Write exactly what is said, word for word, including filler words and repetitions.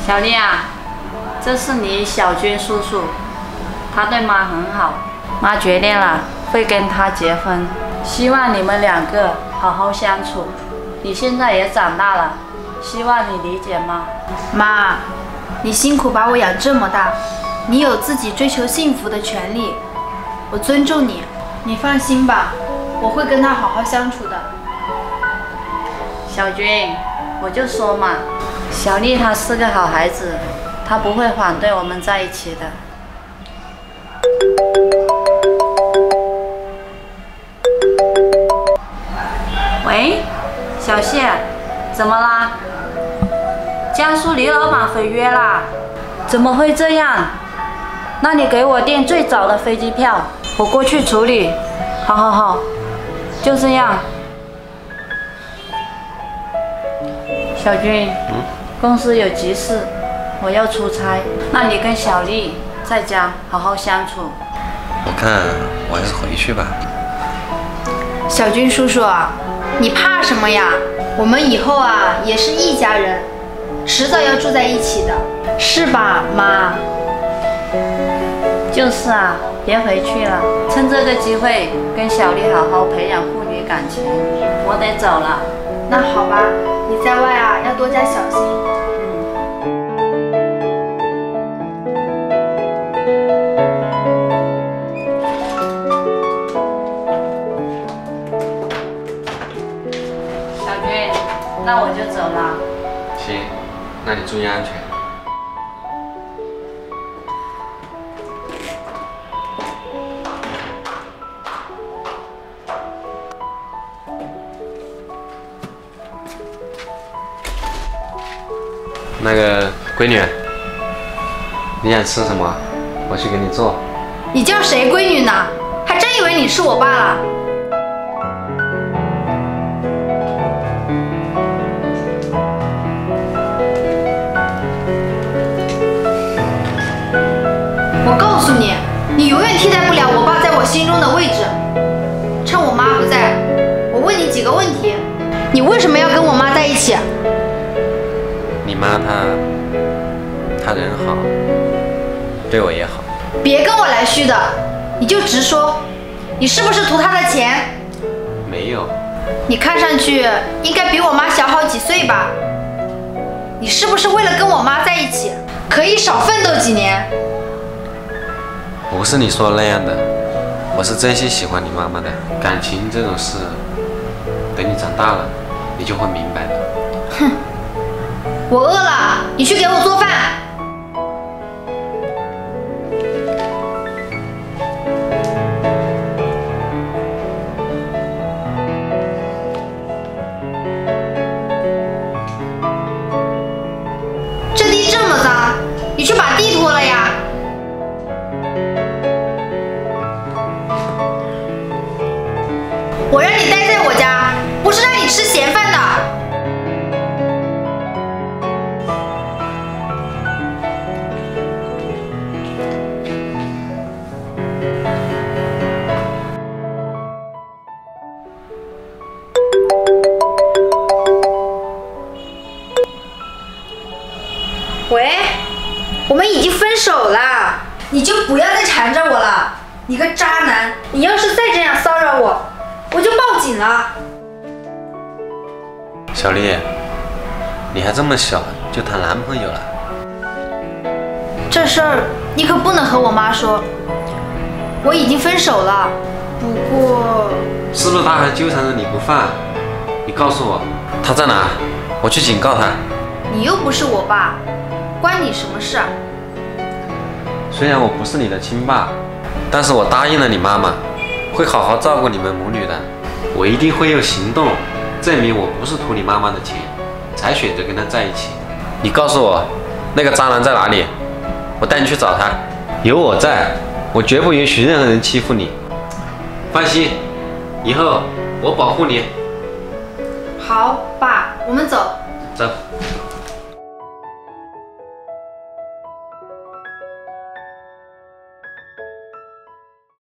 小丽啊，这是你小军叔叔，他对妈很好，妈决定了会跟他结婚，希望你们两个好好相处。你现在也长大了，希望你理解妈。 妈，你辛苦把我养这么大，你有自己追求幸福的权利，我尊重你。你放心吧，我会跟他好好相处的。 小军，我就说嘛，小丽她是个好孩子，她不会反对我们在一起的。喂，小谢，怎么啦？江苏李老板毁约啦？怎么会这样？那你给我订最早的飞机票，我过去处理。好好好，就这样。小军，嗯，公司有急事，我要出差，那你跟小丽在家好好相处。 我看我还是回去吧。 小军叔叔啊，你怕什么呀？我们以后啊也是一家人，迟早要住在一起的，是吧，妈？ 就是啊，别回去了，趁这个机会跟小丽好好培养父女感情。我得走了。 那好吧，你在外啊要多加小心。 小军，那我就走了。 行，那你注意安全。那个闺女，你想吃什么？我去给你做。 你叫谁闺女呢？还真以为你是我爸了。我告诉你，你永远替代不了我爸在我心中的位置。趁我妈不在，我问你几个问题：你为什么要跟我妈在一起？ 你妈她，她人好，对我也好。 别跟我来虚的，你就直说，你是不是图她的钱？ 没有。 你看上去应该比我妈小好几岁吧？你是不是为了跟我妈在一起，可以少奋斗几年？ 不是你说的那样的，我是真心喜欢你妈妈的。感情这种事，等你长大了，你就会明白的。 哼。我饿了，你去给我做饭。这地这么脏，你去把地拖了呀。我让你待在我家，不是让你吃闲饭的。喂，我们已经分手了，你就不要再缠着我了，你个渣男！你要是再这样骚扰我，我就报警了。 小丽，你还这么小就谈男朋友了？ 这事儿你可不能和我妈说，我已经分手了。不过， 是不是他还纠缠着你不放？你告诉我，他在哪？我去警告他。 你又不是我爸。关你什么事啊？ 虽然我不是你的亲爸，但是我答应了你妈妈，会好好照顾你们母女的。我一定会用行动证明我不是图你妈妈的钱才选择跟她在一起。你告诉我，那个渣男在哪里？我带你去找他。有我在，我绝不允许任何人欺负你。放心，以后我保护你。 好，爸，我们走。 走。